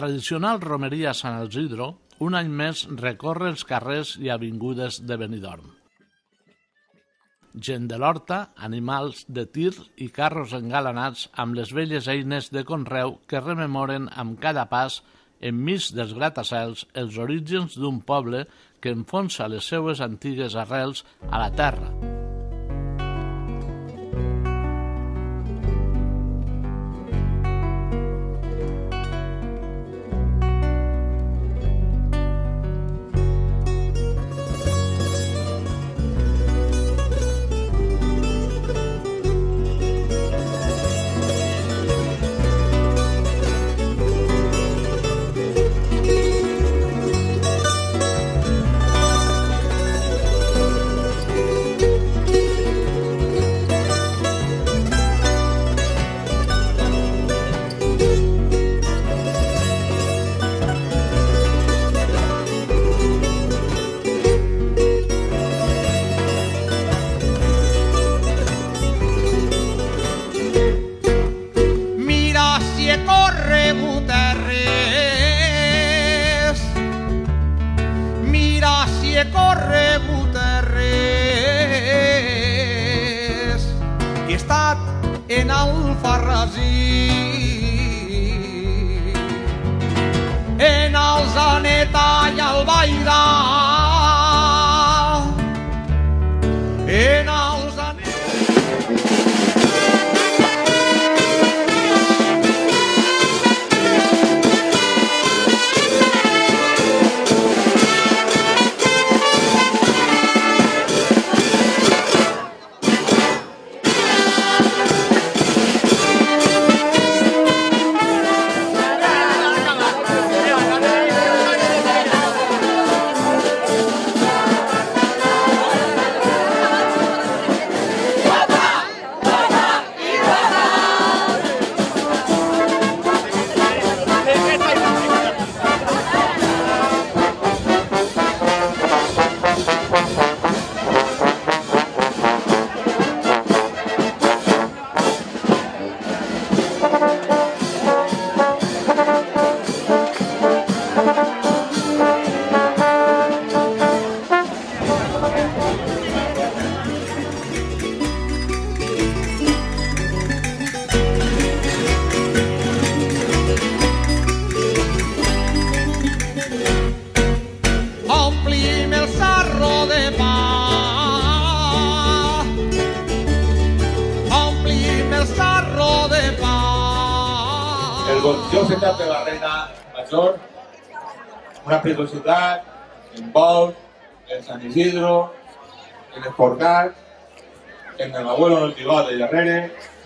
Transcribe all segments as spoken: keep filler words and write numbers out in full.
tradicional romeria Sant Isidro un any més recorre els carrers i avingudes de Benidorm. Gent de l'horta, animals de tir i carros engalanats amb les velles eines de conreu que rememoren amb cada pas enmig dels gratacels els orígens d'un poble que enfonsa les seues antigues arrels a la terra. Corre Guterres, que he estat en Alfarrasí, en Alzaneta i Albaida, en Alzaneta. Jo he fet per la reina major, una preciositat, en Bous, en Sant Isidro, en el Forcat, en el abuelo en el pilot de darrere.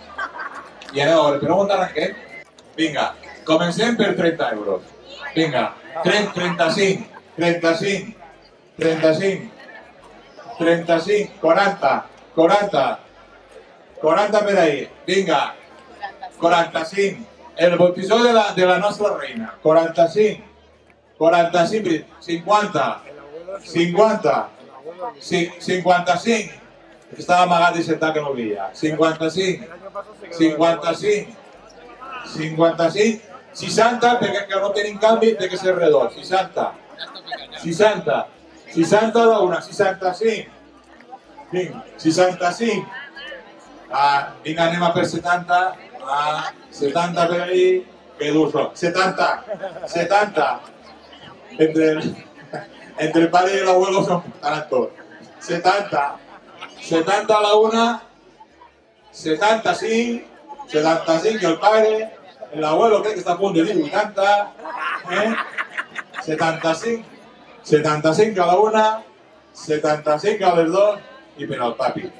I anem a veure, per on arrenquem? Vinga, comencem per trenta euros. Vinga, trenta-cinc, trenta-cinc, trenta-cinc, trenta-cinc, quaranta, quaranta, quaranta per ahí. Vinga, quaranta-cinc. El bautizó de la, de la nostra reina. quaranta-cinc, quaranta-cinc, cinquanta, cinquanta, cinquanta-cinc. Estava amagat i sentat que no veia. cinquanta-cinc, cinquanta-cinc, cinquanta-cinc, seixanta, perquè que no tenim canvi, té que ser redó. seixanta, seixanta, seixanta a la una, seixanta-cinc, vinga, seixanta-cinc. Ah, vinga, anem a per setanta. Ah, setanta per ahí, que dur són. setanta, setanta. Entre el, entre el pare i l'abuelo són portaran tot. setanta, setanta a la una, setanta-cinc, setanta-cinc el pare, l'abuelo crec que està a punt de dir vuitanta, eh? setanta-cinc, setanta-cinc a la una, setanta-cinc a les dos i per al papi.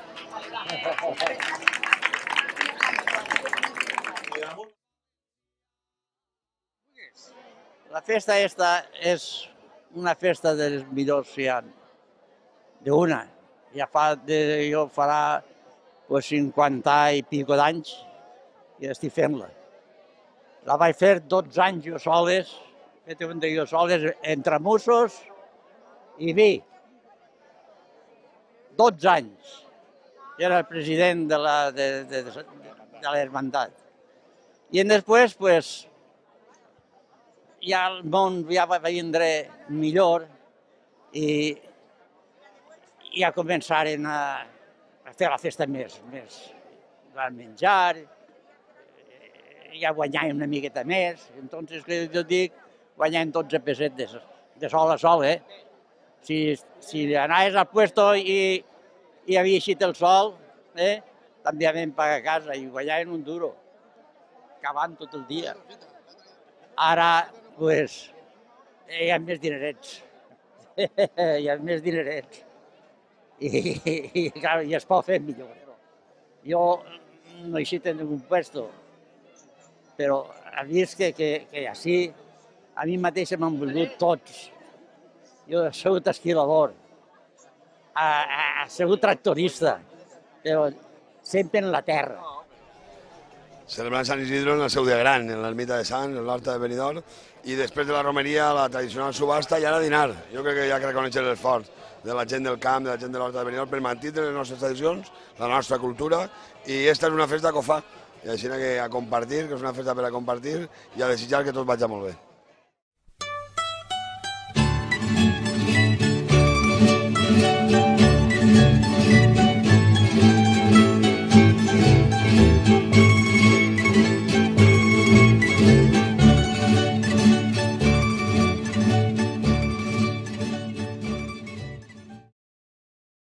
La festa esta és una festa dels millors que hi ha, d'una. Ja fa, de, jo farà pues, cinquanta i pico d'anys i estic fent-la. La vaig fer dotze anys jo soles, fet un de jo soles, entre mussos i vi. dotze anys. Era el president de la de, de, de, de l'hermandat. I després, pues, ja el món ja va vindre millor i ja començaren a, a fer la festa més, més van menjar, ja guanyàvem una miqueta més, entonces jo dic, guanyàvem dotze pessetes, de sol a sol, eh? Si, si anaves al puesto i, i havia eixit el sol, eh? També vam pagar a casa i guanyàvem un duro, cavant tot el dia. Ara, pues, hi ha més dinerets, hi ha més dinerets. I, i, clar, i es pot fer millor. Jo no he eixit en un puesto, però ha vist que, que, que així a mi mateix m'han volgut tots. Jo he sigut esquilador, he sigut tractorista, però sempre en la terra. Celebrant Sant Isidro en el seu dia gran, en l'ermita de Sants, en l'horta de Benidorm, i després de la romeria, la tradicional subhasta i ara dinar. Jo crec que hi ha que reconèixer l'esforç de la gent del camp, de la gent de l'horta de Benidorm, per mantenir les nostres tradicions, la nostra cultura, i aquesta és una festa que ho fa. I així que a compartir, que és una festa per a compartir, i a desitjar que tot vagi molt bé.